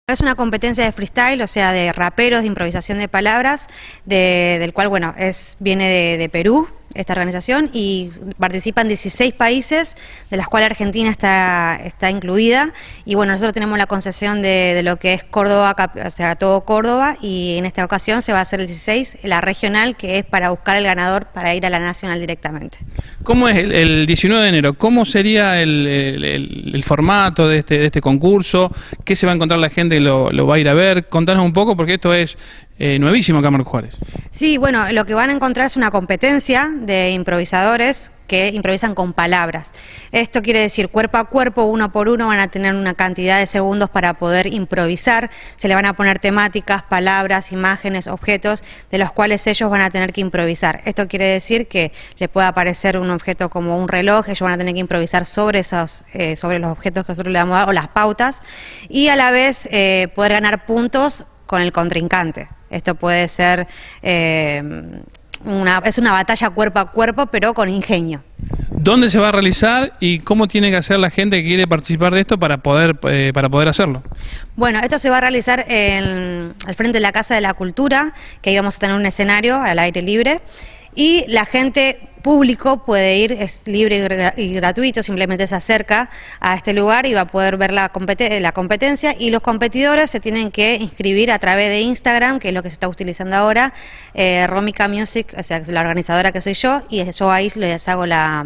Es una competencia de freestyle, o sea, de raperos, de improvisación de palabras, del cual, bueno, viene de Perú, esta organización, y participan 16 países, de las cuales Argentina está incluida, y bueno, nosotros tenemos la concesión de lo que es Córdoba, o sea, todo Córdoba, y en esta ocasión se va a hacer el 16, la regional, que es para buscar el ganador para ir a la nacional directamente. ¿Cómo es el 19 de enero? ¿Cómo sería el formato de este concurso? ¿Qué se va a encontrar la gente que lo va a ir a ver? Contanos un poco, porque esto es nuevísimo acá en Marcos Juárez. Sí, bueno, lo que van a encontrar es una competencia de improvisadores que improvisan con palabras. Esto quiere decir cuerpo a cuerpo, uno por uno, van a tener una cantidad de segundos para poder improvisar. Se le van a poner temáticas, palabras, imágenes, objetos, de los cuales ellos van a tener que improvisar. Esto quiere decir que le puede aparecer un objeto como un reloj, ellos van a tener que improvisar sobre los objetos que nosotros le vamos a dar, o las pautas, y a la vez poder ganar puntos con el contrincante. Esto puede ser es una batalla cuerpo a cuerpo, pero con ingenio. ¿Dónde se va a realizar y cómo tiene que hacer la gente que quiere participar de esto para poder hacerlo? Bueno, esto se va a realizar al frente de la Casa de la Cultura, que ahí vamos a tener un escenario al aire libre, y la gente público puede ir, es libre y gratuito, simplemente se acerca a este lugar y va a poder ver la competencia, y los competidores se tienen que inscribir a través de Instagram, que es lo que se está utilizando ahora, Romica Music, o sea, la organizadora que soy yo, y yo ahí les hago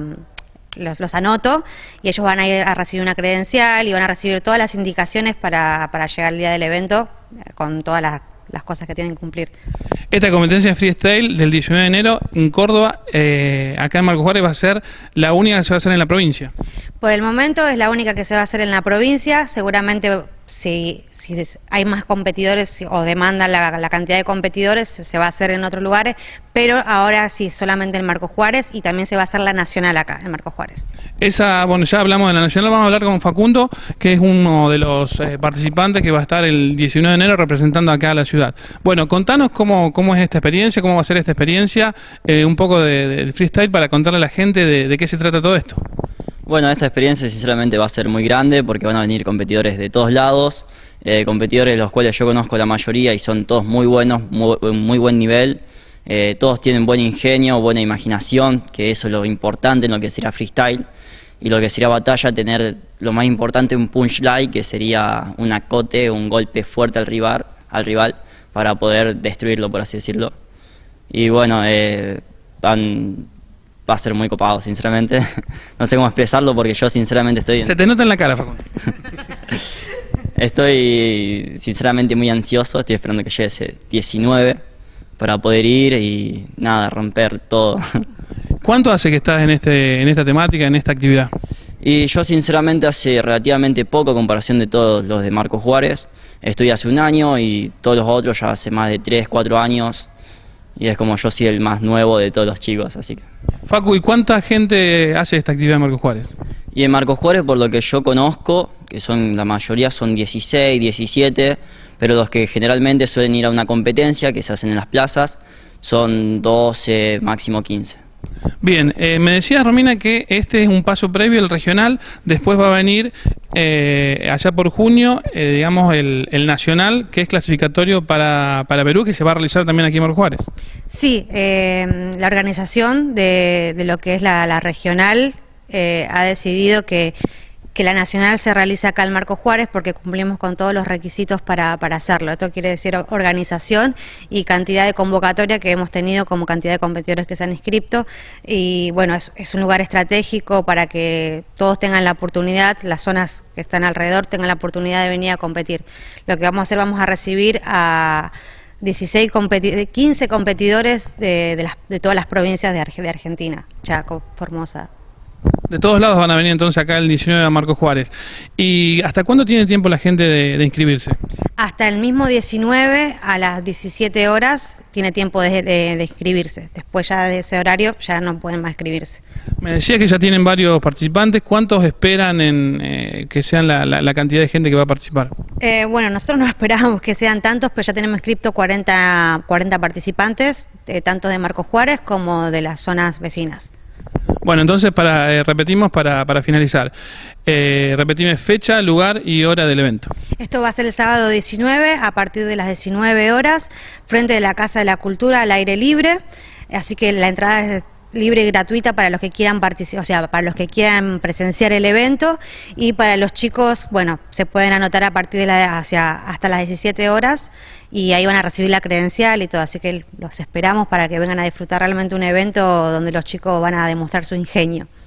los anoto, y ellos van a ir a recibir una credencial y van a recibir todas las indicaciones para llegar al día del evento con todas las cosas que tienen que cumplir. Esta competencia de freestyle del 19 de enero en Córdoba, acá en Marcos Juárez, va a ser la única que se va a hacer en la provincia. Por el momento es la única que se va a hacer en la provincia. Seguramente si hay más competidores o demandan la cantidad de competidores, se va a hacer en otros lugares, pero ahora sí, solamente en Marcos Juárez, y también se va a hacer la nacional acá, en Marcos Juárez. Bueno, ya hablamos de la nacional, vamos a hablar con Facundo, que es uno de los participantes que va a estar el 19 de enero representando acá a la ciudad. Bueno, contanos cómo es esta experiencia, cómo va a ser esta experiencia, un poco del freestyle para contarle a la gente de qué se trata todo esto. Bueno, esta experiencia sinceramente va a ser muy grande porque van a venir competidores de todos lados, competidores de los cuales yo conozco la mayoría y son todos muy buenos, muy buen nivel. Todos tienen buen ingenio, buena imaginación, que eso es lo importante en lo que será freestyle, y lo que sería batalla, tener lo más importante, un punchline, que sería un acote, un golpe fuerte al rival para poder destruirlo, por así decirlo. Y bueno, va a ser muy copado, sinceramente. No sé cómo expresarlo porque yo sinceramente estoy... Se te nota en la cara, Facundo. Estoy sinceramente muy ansioso, estoy esperando que llegue ese 19 para poder ir y nada, romper todo. ¿Cuánto hace que estás en esta temática, en esta actividad? Y yo sinceramente hace relativamente poco a comparación de todos los de Marcos Juárez. Estoy hace un año y todos los otros ya hace más de 3, 4 años. Y es como yo soy el más nuevo de todos los chicos, así que... Facu, ¿y cuánta gente hace esta actividad en Marcos Juárez? Y en Marcos Juárez, por lo que yo conozco, que la mayoría son 16, 17, pero los que generalmente suelen ir a una competencia que se hacen en las plazas son 12, máximo 15. Bien, me decía Romina que este es un paso previo al regional, después va a venir allá por junio, digamos, el nacional, que es clasificatorio para Perú, que se va a realizar también aquí en Marcos Juárez. Sí, la organización de lo que es la regional ha decidido que la nacional se realiza acá en Marcos Juárez porque cumplimos con todos los requisitos para hacerlo. Esto quiere decir organización y cantidad de convocatoria que hemos tenido, como cantidad de competidores que se han inscrito, y bueno, es un lugar estratégico para que todos tengan la oportunidad, las zonas que están alrededor tengan la oportunidad de venir a competir. Lo que vamos a hacer, vamos a recibir a 15 competidores de todas las provincias de Argentina: Chaco, Formosa. De todos lados van a venir entonces acá el 19 a Marcos Juárez. ¿Y hasta cuándo tiene tiempo la gente de inscribirse? Hasta el mismo 19 a las 17 horas tiene tiempo de inscribirse. Después ya de ese horario ya no pueden más inscribirse. Me decías que ya tienen varios participantes. ¿Cuántos esperan que sean la cantidad de gente que va a participar? Bueno, nosotros no esperábamos que sean tantos, pero ya tenemos inscripto 40 participantes, tanto de Marcos Juárez como de las zonas vecinas. Bueno, entonces repetimos para finalizar. Repetime fecha, lugar y hora del evento. Esto va a ser el sábado 19 a partir de las 19 horas, frente de la Casa de la Cultura al aire libre, así que la entrada es libre y gratuita para los que quieran participar, o sea, para los que quieran presenciar el evento, y para los chicos, bueno, se pueden anotar a partir de hasta las 17 horas y ahí van a recibir la credencial y todo, así que los esperamos para que vengan a disfrutar realmente un evento donde los chicos van a demostrar su ingenio.